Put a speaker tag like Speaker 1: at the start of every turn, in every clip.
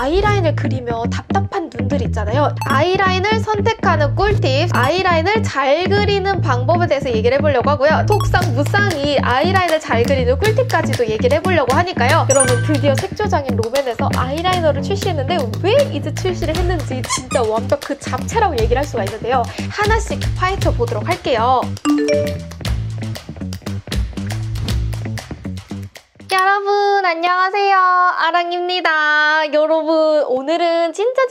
Speaker 1: 아이라인을 그리며 답답한 눈들 있잖아요. 아이라인을 선택하는 꿀팁, 아이라인을 잘 그리는 방법에 대해서 얘기를 해보려고 하고요. 속상 무쌍이 아이라인을 잘 그리는 꿀팁까지도 얘기를 해보려고 하니까요. 여러분, 드디어 색조장인 롬앤에서 아이라이너를 출시했는데 왜 이제 출시를 했는지 진짜 완벽 그 자체라고 얘기를 할 수가 있는데요. 하나씩 파헤쳐 보도록 할게요. 여러분 안녕하세요, 아랑입니다. 여러분, 오늘은 진짜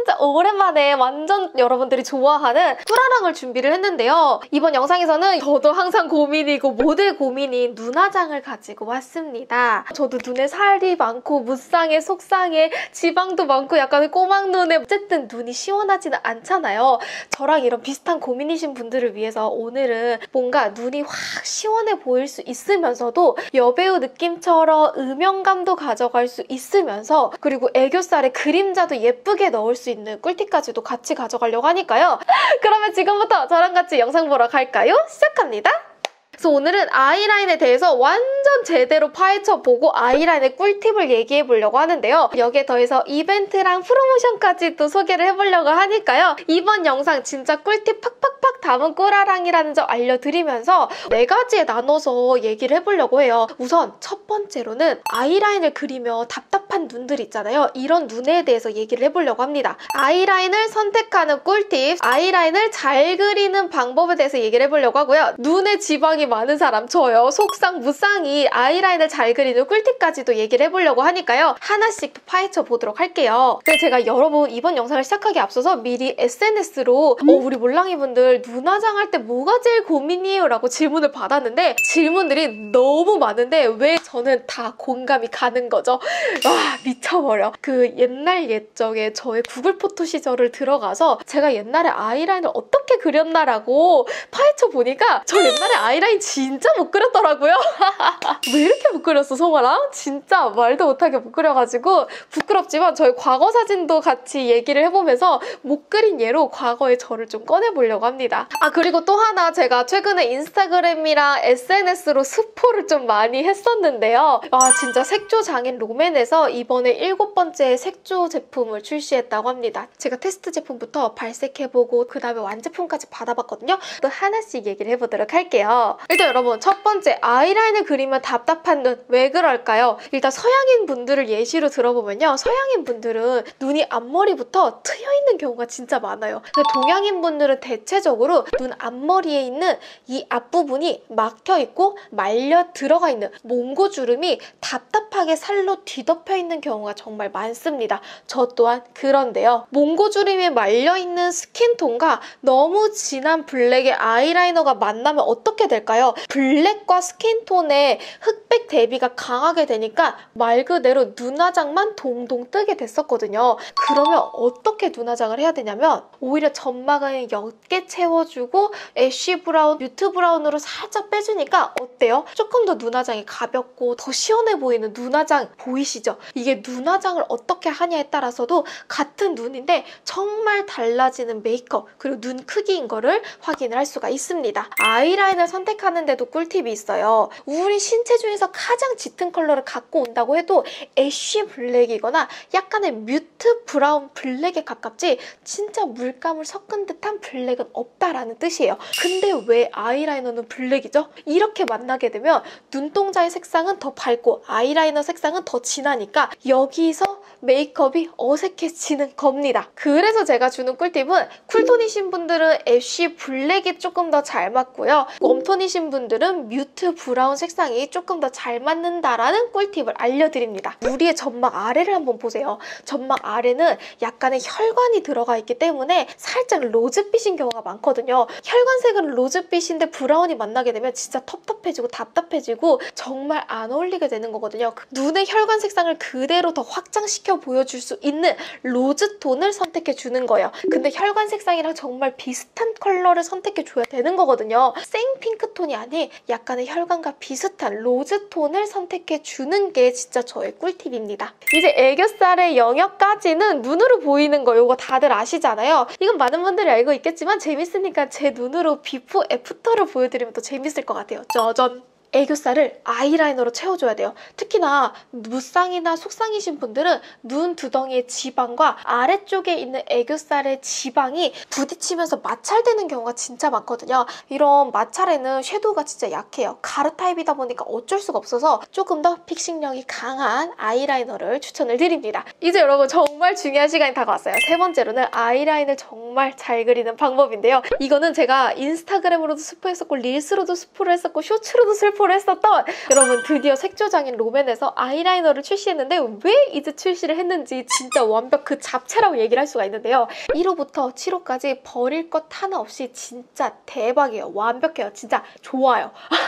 Speaker 1: 오랜만에 완전 여러분들이 좋아하는 꿀아랑을 준비를 했는데요. 이번 영상에서는 저도 항상 고민이고 모두의 고민인 눈화장을 가지고 왔습니다. 저도 눈에 살이 많고 무쌍해, 속상해, 지방도 많고 약간 꼬막 눈에 어쨌든 눈이 시원하지는 않잖아요. 저랑 이런 비슷한 고민이신 분들을 위해서 오늘은 뭔가 눈이 확 시원해 보일 수 있으면서도 여배우 느낌처럼 음영감도 가져갈 수 있으면서 그리고 애교살에 그림자도 예쁘게 넣을 수 있는 꿀팁까지도 같이 가져가려고 하니까요. 그러면 지금부터 저랑 같이 영상 보러 갈까요? 시작합니다. 그래서 오늘은 아이라인에 대해서 완전 제대로 파헤쳐보고 아이라인의 꿀팁을 얘기해보려고 하는데요. 여기에 더해서 이벤트랑 프로모션까지 또 소개를 해보려고 하니까요. 이번 영상 진짜 꿀팁 팍팍팍 담은 꿀아랑이라는 점 알려드리면서 4가지에 나눠서 얘기를 해보려고 해요. 우선 첫 번째로는 아이라인을 그리며 답답한 눈들 있잖아요. 이런 눈에 대해서 얘기를 해보려고 합니다. 아이라인을 선택하는 꿀팁, 아이라인을 잘 그리는 방법에 대해서 얘기를 해보려고 하고요. 눈에 지방이 많은 사람, 저요. 속상 무쌍이 아이라인을 잘 그리는 꿀팁까지도 얘기를 해보려고 하니까요. 하나씩 파헤쳐 보도록 할게요. 근데 제가 여러분 이번 영상을 시작하기 앞서서 미리 SNS로 우리 몰랑이 분들 눈화장 할 때 뭐가 제일 고민이에요? 라고 질문을 받았는데 질문들이 너무 많은데 왜 저는 다 공감이 가는 거죠? 와, 미쳐버려. 그 옛날 옛적에 저의 구글 포토 시절을 들어가서 제가 옛날에 아이라인을 어떻게 그렸나라고 파헤쳐 보니까 저 옛날에 아이라인 진짜 못 그렸더라고요. 왜 이렇게 못 그렸어, 송아랑? 진짜 말도 못하게 못 그려가지고 부끄럽지만 저희 과거 사진도 같이 얘기를 해보면서 못 그린 예로 과거의 저를 좀 꺼내보려고 합니다. 아, 그리고 또 하나 제가 최근에 인스타그램이랑 SNS로 스포를 좀 많이 했었는데요. 와, 진짜 색조 장인 롬앤에서 이번에 7번째 색조 제품을 출시했다고 합니다. 제가 테스트 제품부터 발색해보고 그 다음에 완제품까지 받아봤거든요. 또 하나씩 얘기를 해보도록 할게요. 일단 여러분, 첫 번째, 아이라인을 그리면 답답한 눈. 왜 그럴까요? 일단 서양인 분들을 예시로 들어보면요. 서양인 분들은 눈이 앞머리부터 트여있는 경우가 진짜 많아요. 근데 동양인 분들은 대체적으로 눈 앞머리에 있는 이 앞부분이 막혀있고 말려 들어가 있는 몽고주름이 답답하게 살로 뒤덮여 있는 경우가 정말 많습니다. 저 또한 그런데요. 몽고주름이 말려있는 스킨톤과 너무 진한 블랙의 아이라이너가 만나면 어떻게 될까요? 블랙과 스킨톤의 흑백 대비가 강하게 되니까 말 그대로 눈화장만 동동 뜨게 됐었거든요. 그러면 어떻게 눈화장을 해야 되냐면 오히려 점막을 옅게 채워주고 애쉬 브라운, 뮤트 브라운으로 살짝 빼주니까 어때요? 조금 더 눈화장이 가볍고 더 시원해 보이는 눈화장 보이시죠? 이게 눈화장을 어떻게 하냐에 따라서도 같은 눈인데 정말 달라지는 메이크업 그리고 눈 크기인 거를 확인을 할 수가 있습니다. 아이라인을 선택하는데도 꿀팁이 있어요. 우리 신체 중에서 가장 짙은 컬러를 갖고 온다고 해도 애쉬 블랙이거나 약간의 뮤트 브라운 블랙에 가깝지 진짜 물감을 섞은 듯한 블랙은 없다라는 뜻이에요. 근데 왜 아이라이너는 블랙이죠? 이렇게 만나게 되면 눈동자의 색상은 더 밝고 아이라이너 색상은 더 진하니까 여기서 메이크업이 어색해지는 겁니다. 그래서 제가 주는 꿀팁은 쿨톤이신 분들은 애쉬 블랙이 조금 더 잘 맞고요. 웜톤이신 분들은 뮤트 브라운 색상이 조금 더 잘 맞는다라는 꿀팁을 알려드립니다. 우리의 점막 아래를 한번 보세요. 점막 아래는 약간의 혈관이 들어가 있기 때문에 살짝 로즈빛인 경우가 많거든요. 혈관색은 로즈빛인데 브라운이 만나게 되면 진짜 텁텁해지고 답답해지고 정말 안 어울리게 되는 거거든요. 눈의 혈관 색상을 그대로 더 확장시켜 보여줄 수 있는 로즈톤을 선택해 주는 거예요. 근데 혈관 색상이랑 정말 비슷한 컬러를 선택해 줘야 되는 거거든요. 생 핑크톤이 아닌 약간의 혈관과 비슷한 로즈톤을 선택해 주는 게 진짜 저의 꿀팁입니다. 이제 애교살의 영역까지는 눈으로 보이는 거 이거 다들 아시잖아요. 이건 많은 분들이 알고 있겠지만 재밌으니까 제 눈으로 비포 애프터를 보여드리면 또 재밌을 것 같아요. 짜잔! 애교살을 아이라이너로 채워줘야 돼요. 특히나 무쌍이나 속쌍이신 분들은 눈 두덩이의 지방과 아래쪽에 있는 애교살의 지방이 부딪히면서 마찰되는 경우가 진짜 많거든요. 이런 마찰에는 섀도우가 진짜 약해요. 가루 타입이다 보니까 어쩔 수가 없어서 조금 더 픽싱력이 강한 아이라이너를 추천을 드립니다. 이제 여러분 정말 중요한 시간이 다가왔어요. 세 번째로는 아이라인을 정말 잘 그리는 방법인데요. 이거는 제가 인스타그램으로도 스포했었고 릴스로도 스포를 했었고 쇼츠로도 스포를 했었던 여러분 드디어 색조장인 롬앤에서 아이라이너를 출시했는데 왜 이제 출시를 했는지 진짜 완벽 그 잡채라고 얘기를 할 수가 있는데요. 1호부터 7호까지 버릴 것 하나 없이 진짜 대박이에요. 완벽해요. 진짜 좋아요.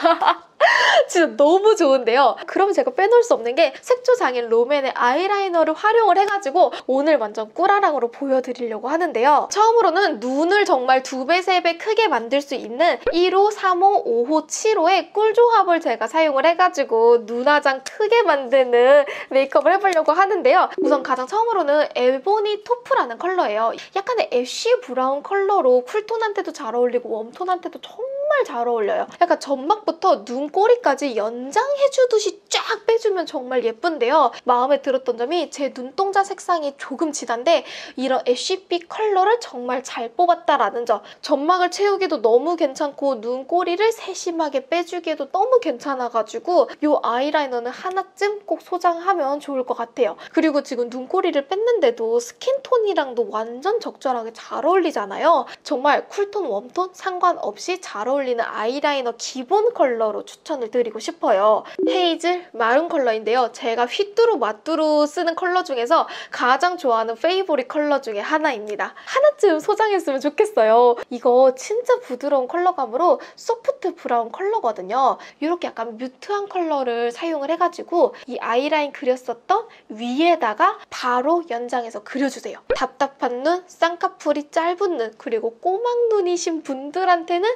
Speaker 1: 진짜 너무 좋은데요. 그럼 제가 빼놓을 수 없는 게 색조장인 롬앤의 아이라이너를 활용을 해가지고 오늘 완전 꿀아랑으로 보여드리려고 하는데요. 처음으로는 눈을 정말 2배, 3배 크게 만들 수 있는 1호, 3호, 5호, 7호의 꿀조합을 제가 사용을 해가지고 눈화장 크게 만드는 메이크업을 해보려고 하는데요. 우선 가장 처음으로는 에보니 토프라는 컬러예요. 약간의 애쉬 브라운 컬러로 쿨톤한테도 잘 어울리고 웜톤한테도 정말 잘 어울려요. 약간 점막부터 눈꼬리까지 연장해주듯이 쫙 빼주면 정말 예쁜데요. 마음에 들었던 점이 제 눈동자 색상이 조금 진한데 이런 애쉬빛 컬러를 정말 잘 뽑았다라는 점. 점막을 채우기도 너무 괜찮고 눈꼬리를 세심하게 빼주기에도 너무 괜찮아가지고 이 아이라이너는 하나쯤 꼭 소장하면 좋을 것 같아요. 그리고 지금 눈꼬리를 뺐는데도 스킨톤이랑도 완전 적절하게 잘 어울리잖아요. 정말 쿨톤, 웜톤 상관없이 잘 어울리는 아이라이너 기본 컬러로 추천을 드리고 싶어요. 헤이즐 마룬 컬러인데요. 제가 휘뚜루 마뚜루 쓰는 컬러 중에서 가장 좋아하는 페이보릿 컬러 중에 하나입니다. 하나쯤 소장했으면 좋겠어요. 이거 진짜 부드러운 컬러감으로 소프트 브라운 컬러거든요. 이렇게 약간 뮤트한 컬러를 사용을 해가지고 이 아이라인 그렸었던 위에다가 바로 연장해서 그려주세요. 답답한 눈, 쌍꺼풀이 짧은 눈, 그리고 꼬막 눈이신 분들한테는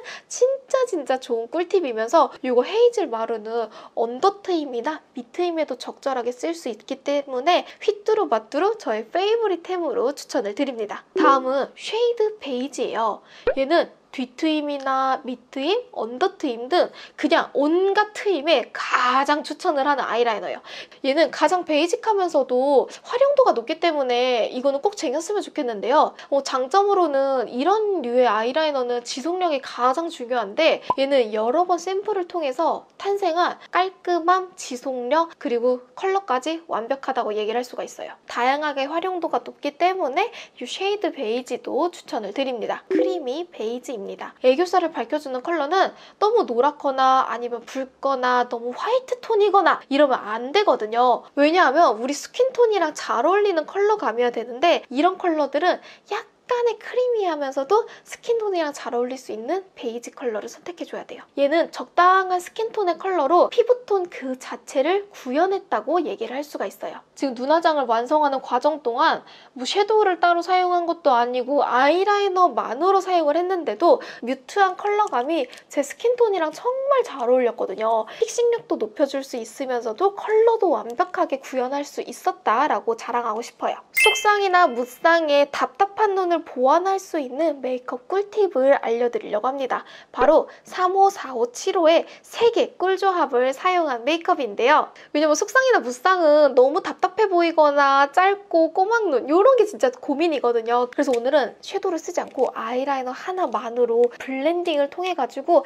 Speaker 1: 진짜 좋은 꿀팁이면서 이거 헤이즐 마룬은 언더트임이나 밑트임에도 적절하게 쓸 수 있기 때문에 휘뚜루 마뚜루 저의 페이보릿템으로 추천을 드립니다. 다음은 쉐이드 베이지예요. 얘는 뒤트임이나 밑트임, 언더트임 등 그냥 온갖 트임에 가장 추천을 하는 아이라이너예요. 얘는 가장 베이직하면서도 활용도가 높기 때문에 이거는 꼭 쟁였으면 좋겠는데요. 장점으로는 이런 류의 아이라이너는 지속력이 가장 중요한데 얘는 여러 번 샘플을 통해서 탄생한 깔끔함, 지속력, 그리고 컬러까지 완벽하다고 얘기를 할 수가 있어요. 다양하게 활용도가 높기 때문에 이 쉐이드 베이지도 추천을 드립니다. 크리미 베이지 애교살을 밝혀주는 컬러는 너무 노랗거나 아니면 붉거나 너무 화이트 톤이거나 이러면 안 되거든요. 왜냐하면 우리 스킨톤이랑 잘 어울리는 컬러감이어야 되는데 이런 컬러들은 약간의 크리미하면서도 스킨톤이랑 잘 어울릴 수 있는 베이지 컬러를 선택해줘야 돼요. 얘는 적당한 스킨톤의 컬러로 피부톤 그 자체를 구현했다고 얘기를 할 수가 있어요. 지금 눈화장을 완성하는 과정 동안 뭐 섀도우를 따로 사용한 것도 아니고 아이라이너만으로 사용을 했는데도 뮤트한 컬러감이 제 스킨톤이랑 정말 잘 어울렸거든요. 픽싱력도 높여줄 수 있으면서도 컬러도 완벽하게 구현할 수 있었다라고 자랑하고 싶어요. 속쌍이나 무쌍의 답답한 눈을 보완할 수 있는 메이크업 꿀팁을 알려드리려고 합니다. 바로 3호, 4호, 7호의 3개 꿀조합을 사용한 메이크업인데요. 왜냐면 속쌍이나 무쌍은 너무 답답해 보이거나 짧고 꼬막눈 이런 게 진짜 고민이거든요. 그래서 오늘은 섀도우를 쓰지 않고 아이라이너 하나만으로 블렌딩을 통해 가지고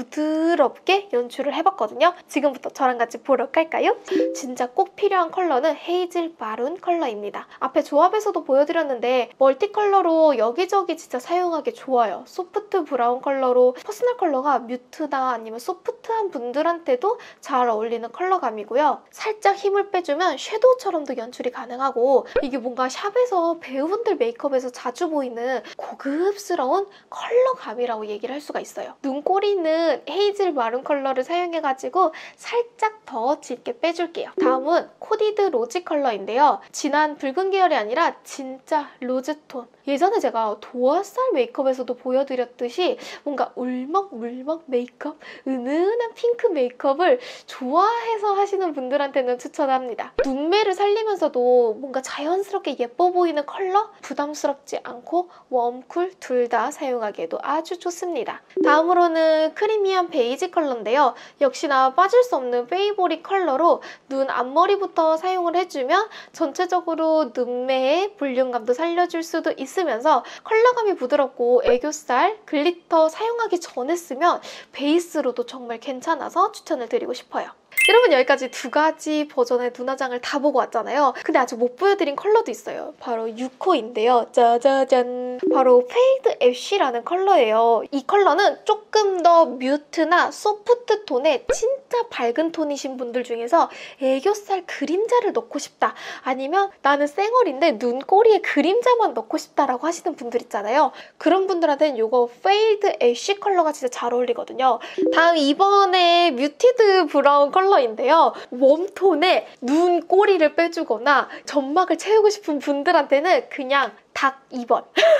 Speaker 1: 부드럽게 연출을 해봤거든요. 지금부터 저랑 같이 보러 갈까요? 진짜 꼭 필요한 컬러는 헤이즐 마룬 컬러입니다. 앞에 조합에서도 보여드렸는데 멀티 컬러로 여기저기 진짜 사용하기 좋아요. 소프트 브라운 컬러로 퍼스널 컬러가 뮤트나 아니면 소프트한 분들한테도 잘 어울리는 컬러감이고요. 살짝 힘을 빼주면 섀도우처럼도 연출이 가능하고 이게 뭔가 샵에서 배우분들 메이크업에서 자주 보이는 고급스러운 컬러감이라고 얘기를 할 수가 있어요. 눈꼬리는 헤이즐 마룬 컬러를 사용해가지고 살짝 더 짙게 빼줄게요. 다음은 코디드 로지 컬러인데요. 진한 붉은 계열이 아니라 진짜 로즈톤, 예전에 제가 도화살 메이크업에서도 보여드렸듯이 뭔가 울먹물먹 메이크업, 은은한 핑크 메이크업을 좋아해서 하시는 분들한테는 추천합니다. 눈매를 살리면서도 뭔가 자연스럽게 예뻐 보이는 컬러, 부담스럽지 않고 웜쿨 둘 다 사용하기에도 아주 좋습니다. 다음으로는 크리미한 베이지 컬러인데요. 역시나 빠질 수 없는 페이보릿 컬러로 눈 앞머리부터 사용을 해주면 전체적으로 눈매의 볼륨감도 살려줄 수도 있으면서 컬러감이 부드럽고 애교살, 글리터 사용하기 전에 쓰면 베이스로도 정말 괜찮아서 추천을 드리고 싶어요. 여러분 여기까지 두 가지 버전의 눈화장을 다 보고 왔잖아요. 근데 아직 못 보여드린 컬러도 있어요. 바로 6호인데요. 짜자잔! 바로 페이드 애쉬라는 컬러예요. 이 컬러는 조금 더 뮤트나 소프트 톤의 진짜 밝은 톤이신 분들 중에서 애교살 그림자를 넣고 싶다. 아니면 나는 쌩얼인데 눈꼬리에 그림자만 넣고 싶다라고 하시는 분들 있잖아요. 그런 분들한테는 이거 페이드 애쉬 컬러가 진짜 잘 어울리거든요. 다음 이번에 뮤티드 브라운 컬러인데요. 웜톤에 눈꼬리를 빼주거나 점막을 채우고 싶은 분들한테는 그냥 닭 2번.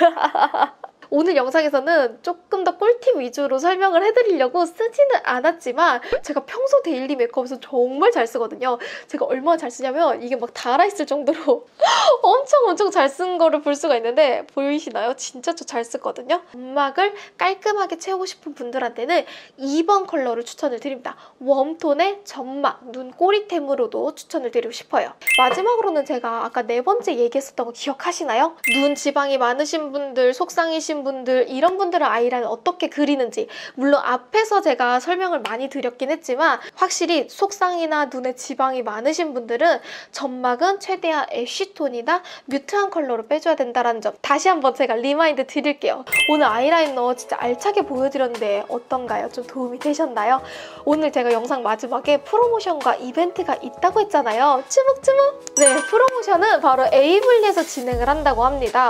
Speaker 1: 오늘 영상에서는 조금 더 꿀팁 위주로 설명을 해드리려고 쓰지는 않았지만 제가 평소 데일리 메이크업에서 정말 잘 쓰거든요. 제가 얼마나 잘 쓰냐면 이게 막 달아있을 정도로 엄청 잘 쓴 거를 볼 수가 있는데 보이시나요? 진짜 저 잘 쓰거든요. 점막을 깔끔하게 채우고 싶은 분들한테는 2번 컬러를 추천을 드립니다. 웜톤의 점막, 눈꼬리템으로도 추천을 드리고 싶어요. 마지막으로는 제가 아까 4번째 얘기했었던 거 기억하시나요? 눈 지방이 많으신 분들, 속상이신 분들, 이런 분들은 아이라인 어떻게 그리는지 물론 앞에서 제가 설명을 많이 드렸긴 했지만 확실히 속상이나 눈에 지방이 많으신 분들은 점막은 최대한 애쉬톤이나 뮤트한 컬러로 빼줘야 된다는 점 다시 한번 제가 리마인드 드릴게요. 오늘 아이라이너 진짜 알차게 보여드렸는데 어떤가요? 좀 도움이 되셨나요? 오늘 제가 영상 마지막에 프로모션과 이벤트가 있다고 했잖아요. 쭈묵쭈묵! 네, 프로모션은 바로 에이블리에서 진행을 한다고 합니다.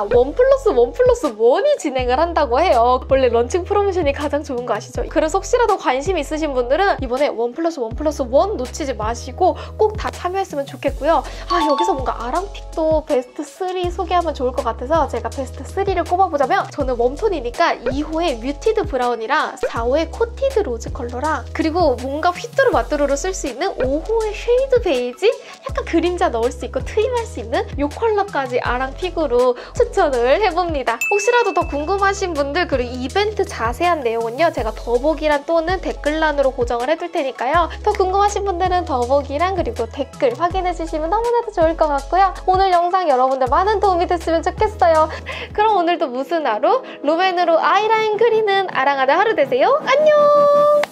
Speaker 1: 1+1+1이 진행을 한다고 해요. 원래 런칭 프로모션이 가장 좋은 거 아시죠? 그래서 혹시라도 관심 있으신 분들은 이번에 1+1+1 놓치지 마시고 꼭 다 참여했으면 좋겠고요. 아, 여기서 뭔가 아랑픽도 베스트 3 소개하면 좋을 것 같아서 제가 베스트 3를 꼽아보자면 저는 웜톤이니까 2호의 뮤티드 브라운이랑 4호의 코티드 로즈 컬러랑 그리고 뭔가 휘뚜루마뚜루로 쓸 수 있는 5호의 쉐이드 베이지? 약간 그림자 넣을 수 있고 트임할 수 있는 이 컬러까지 아랑픽으로 추천을 해봅니다. 혹시라도 더 궁금하신 분들 그리고 이벤트 자세한 내용은요 제가 더보기란 또는 댓글란으로 고정을 해둘 테니까요. 더 궁금하신 분들은 더보기란 그리고 댓글 확인해주시면 너무나도 좋을 것 같고요. 오늘 영상 여러분들 많은 도움이 됐으면 좋겠어요. 그럼 오늘도 무슨 하루? 롬앤으로 아이라인 그리는 아랑하는 하루 되세요. 안녕!